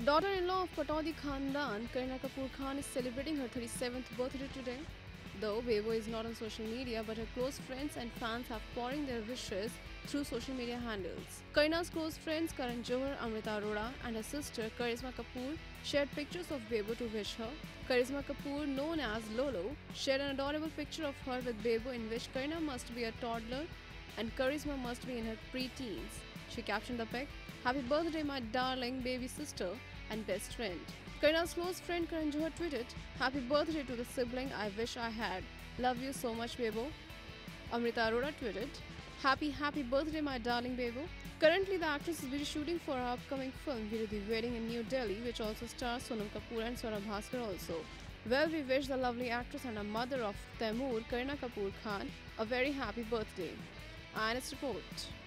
daughter-in-law of Pataudi Khandan, Kareena Kapoor Khan, is celebrating her 37th birthday today. Though Bebo is not on social media, but her close friends and fans have pouring their wishes through social media handles. Kareena's close friends Karan Johar, Amrita Arora and her sister Karisma Kapoor shared pictures of Bebo to wish her. Karisma Kapoor, known as Lolo, shared an adorable picture of her with Bebo in which Kareena must be a toddler and Karisma must be in her pre-teens. She captioned the pic, "Happy birthday my darling baby sister and best friend." Kareena's close friend Karan Johar tweeted, "Happy birthday to the sibling I wish I had. Love you so much, Bebo." Amrita Arora tweeted, Happy birthday my darling Bebo." Currently, the actress is busy shooting for her upcoming film Veer Di Wedding in New Delhi, which also stars Sonam Kapoor and Swarnabha Bhaskar also. Well, we wish the lovely actress and a mother of Taimur, Kareena Kapoor Khan, a very happy birthday. IANS report.